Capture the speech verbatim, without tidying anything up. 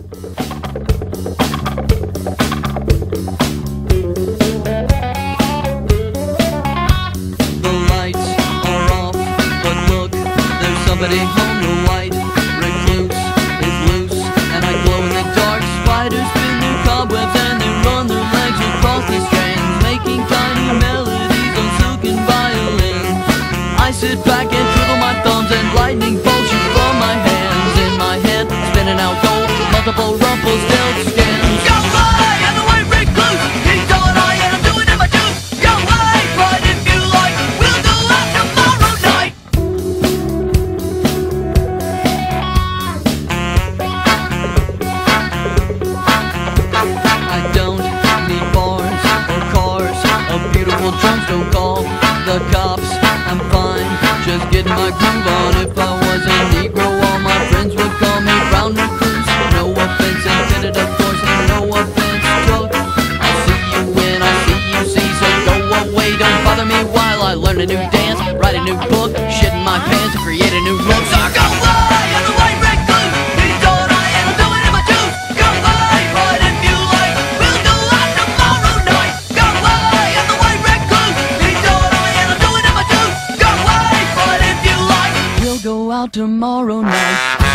Somebody home, the white recluse is loose, and I glow in the dark. Spiders spin their cobwebs and they run their legs across the strands, making tiny melodies on silken violins. I sit back and twiddle my thumbs and lightning bolts shoot from my hands. In my head, spinning out gold, multiple rumples, dealt skins. Go away, I'm the white recluse. He's all I and I'm doing it my juice. Go away, but if you like, we'll go out tomorrow night. Drums don't call the cops, I'm fine, just getting my groove on. If I was a Negro, all my friends would call me Brown Recluse. No offense intended, of course, and no offense took. I see you when I see you see, so go away, don't bother me while I learn a new dance, write a new book, shit in my pants, and create a new look. So go away, I'm the white recluse. He's all I am, I'm doing it my juice. Go away, but if you like, we'll go out tomorrow night. Go away, I'm the white recluse. He's all I am, I'm doing it my juice. Go away, but if you like, we'll go out tomorrow night.